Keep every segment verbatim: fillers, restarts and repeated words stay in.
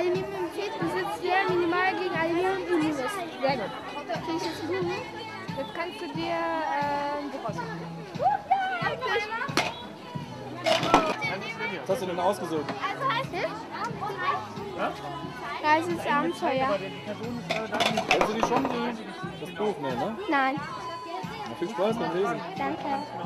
Aluminium empfiehlt, besitzt sehr minimal gegen Aluminium immun ist. Sehr gut. Okay, ich jetzt gut. Jetzt kannst du dir ähm, die rausnehmen. Was hast du denn ausgesucht? Also heißt es? Reise ins Abenteuer. Kennst du die schon, die, das Buch? Nee, ne? Nein. Na, viel Spaß beim Lesen. Danke.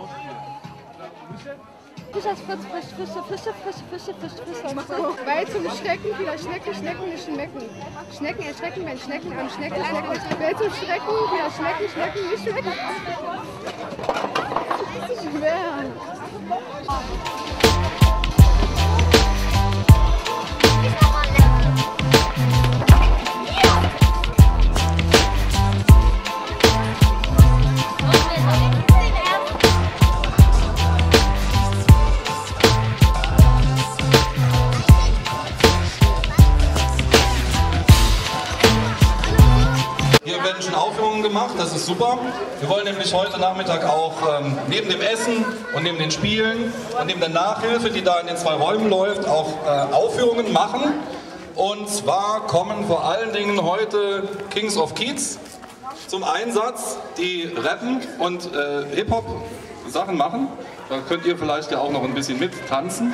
Fische, Fische, Fische, Fische, Fische, Fische, Fische, Fische. Weil zum Schrecken vieler Schnecken, Schnecken nicht schmecken. Schnecken erschrecken, wenn Schnecken am Schnecken schmecken. Weil zum Schrecken vieler Schnecken, Schnecken nicht schmecken. Das ist schwer. Hier werden schon Aufführungen gemacht, das ist super. Wir wollen nämlich heute Nachmittag auch ähm, neben dem Essen und neben den Spielen und neben der Nachhilfe, die da in den zwei Räumen läuft, auch äh, Aufführungen machen. Und zwar kommen vor allen Dingen heute Kings of Kiez zum Einsatz, die rappen und äh, Hip-Hop-Sachen machen. Da könnt ihr vielleicht ja auch noch ein bisschen mit tanzen.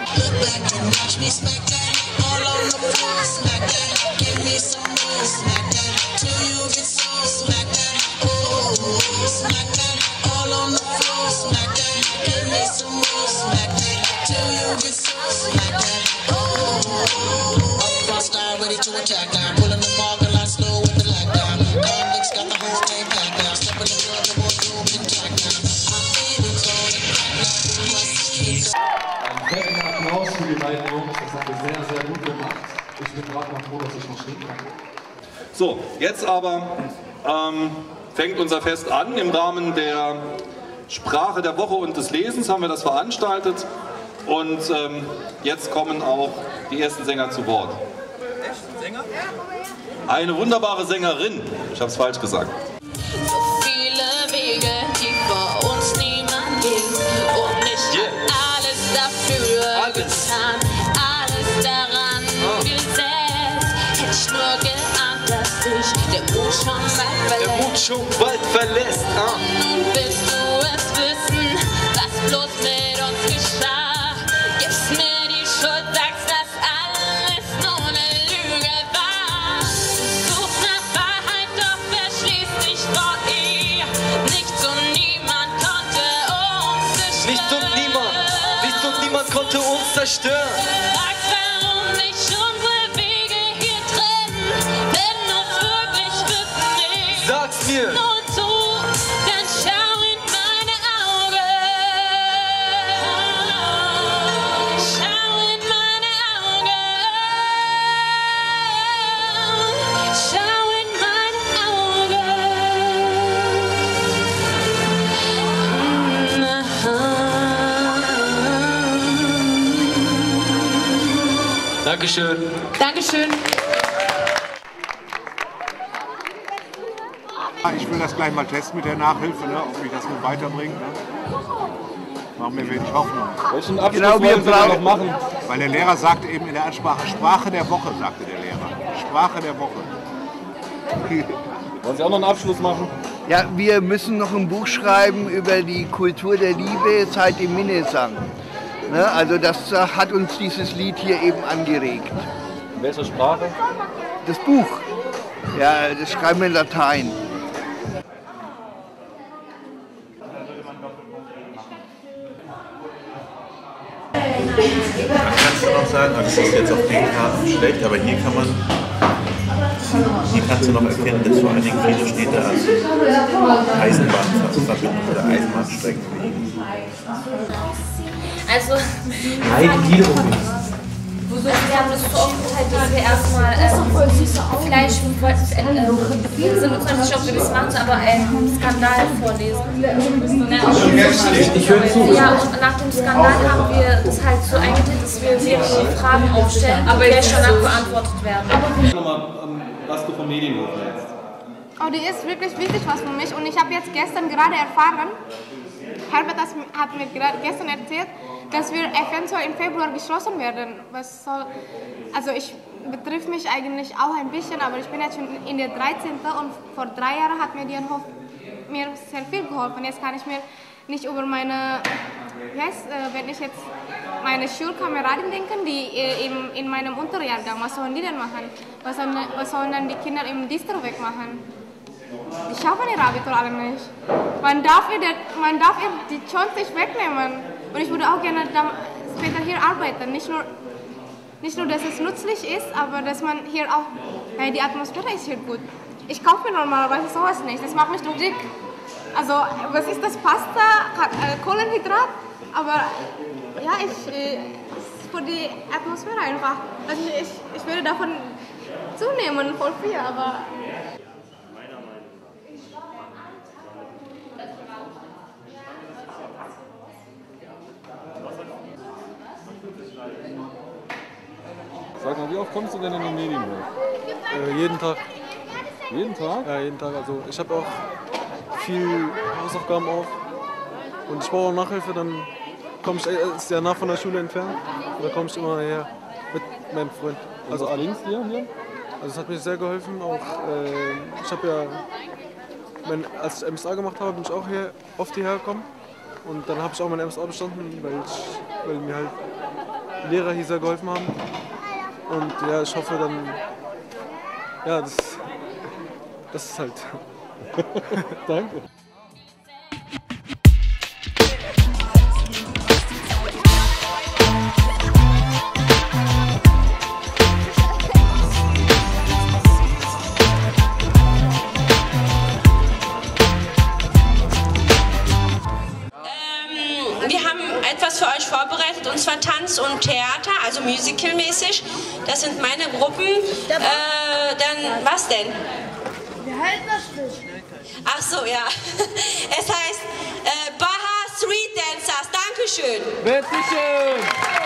Einen fetten Applaus für die beiden Jungs, das haben wir sehr, sehr gut gemacht. Ich bin gerade mal froh, dass ich noch stehen kann. So, jetzt aber ähm, fängt unser Fest an. Im Rahmen der Sprache der Woche und des Lesens haben wir das veranstaltet. Und ähm, jetzt kommen auch die ersten Sänger zu Wort. Sänger? Eine wunderbare Sängerin. Ich habe es falsch gesagt. So viele Wege, die vor uns niemand geht. Und ich yeah. hab alles dafür alles. getan. Alles daran oh. gesetzt. Hätte ich nur geahnt, dass dich der Mut schon bald verlässt. Der Mut schon bald verlässt. Ah. Nun willst du es wissen, was bloß mit uns geschah. Gibst mir die Schuld, sagst, dass alles nur eine Lüge war. Suchst nach Wahrheit, doch verschließt dich vor ihr. Nichts und niemand konnte uns zerstören. Nichts und niemand, nichts und niemand konnte uns zerstören. Fragst, warum nicht unsere Wege hier trennen, wenn du's wirklich wissen willst. Sag's mir. Nur du, dann schau in meine Augen. Schau in meine Augen. Schau in meine Augen. Dankeschön. Dankeschön. Ich will das gleich mal testen mit der Nachhilfe, ne, ob mich das gut weiterbringt. Ne. Machen wir wenig Hoffnung. Welchen Abschluss genau, wollen wir noch machen? Weil der Lehrer sagte eben in der Ansprache, Sprache der Woche, sagte der Lehrer. Sprache der Woche. Wollen Sie auch noch einen Abschluss machen? Ja, wir müssen noch ein Buch schreiben über die Kultur der Liebe seit dem Minnesang. Ne, also das hat uns dieses Lied hier eben angeregt. In welcher Sprache? Das Buch. Ja, das schreiben wir in Latein. Man kann schon noch sagen, das ist jetzt auf den Karten schlecht, aber hier kann man, hier kannst du noch erkennen, dass vor allen Dingen viele Städte an Eisenbahnverbindungen oder Eisenbahnstrecken liegen. Also, Nein, Gliederung. wir haben das so aufgeteilt, dass wir erstmal ähm, Fleisch und wollten es ändern. Wir sind uns noch nicht sicher, ob wir das machen, aber einen Skandal vorlesen. Ich, ich höre zu. Ja, und nach dem Skandal haben wir das halt so eingeteilt, dass wir mehrere Fragen aufstellen, aber die schon beantwortet werden. Nochmal, was du vom Medienhof hältst. Oh, die ist wirklich wichtig was für mich und ich habe jetzt gestern gerade erfahren, Herbert das hat mir gestern erzählt, dass wir eventuell im Februar geschlossen werden. Was soll, also ich betrifft mich eigentlich auch ein bisschen, aber ich bin jetzt schon in der dreizehnten und vor drei Jahren hat Medienhof mir sehr viel geholfen. Jetzt kann ich mir nicht über meine, wie heißt, äh, wenn ich jetzt meine Schulkameraden denken, die äh, in, in meinem Unterjahrgang, was sollen die denn machen? Was sollen, was sollen dann die Kinder im Distroweg machen? Die schaffen ihr Abitur alle nicht. Man darf ihr, man darf ihr die Chance nicht wegnehmen. Und ich würde auch gerne später hier arbeiten. Nicht nur, nicht nur, dass es nützlich ist, aber dass man hier auch, ja, die Atmosphäre ist hier gut. Ich kaufe mir normalerweise sowas nicht, das macht mich doch dick. Also, was ist das? Pasta, Kohlenhydrat? Aber ja, ich, äh, für die Atmosphäre einfach. Also ich, ich würde davon zunehmen, voll viel, aber... Sag mal, wie oft kommst du denn in den Medienhof? Äh, jeden Tag. Jeden Tag? Ja, jeden Tag. Also ich habe auch viel Hausaufgaben auf und ich brauche auch Nachhilfe, dann komme ich, äh, ist ja nah von der Schule entfernt, und da komme ich immer her mit meinem Freund. Also allerdings hier hier? Also es hat mir sehr geholfen, auch äh, ich habe ja, mein, als ich M S A gemacht habe, bin ich auch hier, oft hierher gekommen und dann habe ich auch mein M S A bestanden, weil, ich, weil mir halt Lehrer hier sehr geholfen haben und ja, ich hoffe dann, ja, das, das ist halt. Danke. Wir haben etwas für euch vorbereitet, und zwar Tanz und Theater, also musicalmäßig. Das sind meine Gruppen. Äh, dann, was denn? Wir halten das nicht. Ach so, ja. Es heißt äh, Baha Street Dancers. Dankeschön. Bitteschön.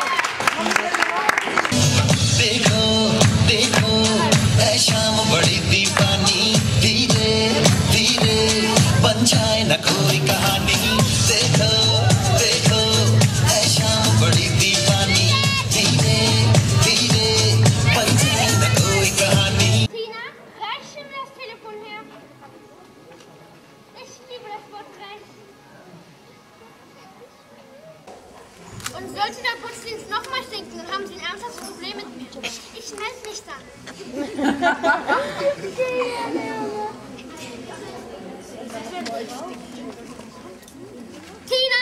देखो देखो ऐ शाम बड़ी दीवानी धीरे धीरे बन जाए न कोई कहानी देखो देखो ऐ शाम बड़ी दीवानी धीरे धीरे बन जाए न कोई कहानी Tina, reicht mir das Telefon her? Ich liebe das Wort reich. Und sollte der Putzdienst nochmal stinken, dann haben Sie ein ernsthaftes Problem mit mir. Ich melde mich dann. Tina!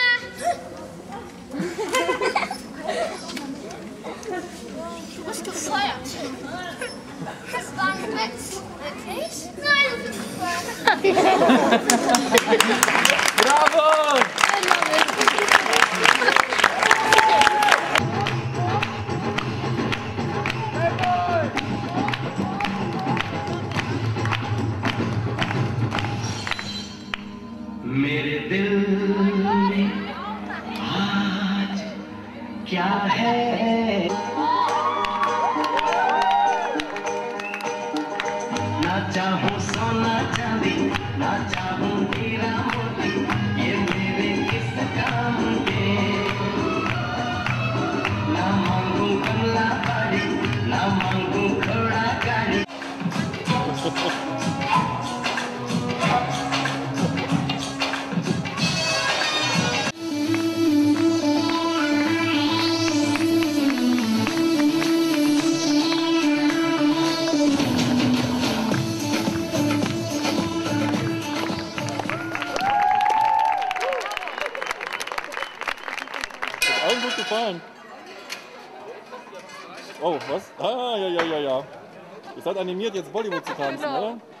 Du bist gefeuert. Das war ein Witz. Wirklich? Nein, du bist gefeuert. Bravo! मेरे दिल में आज क्या है ना चाहूं सोना चांदी ना चाहूं हीरा मोती ये मेरे किस काम के ना मांगू कमला बाड़ी ना मांगू घोड़ा गाड़ी Allen gut gefallen. Oh, was? Ah, ja, ja, ja, ja. Ihr seid animiert, jetzt Bollywood zu tanzen, oder?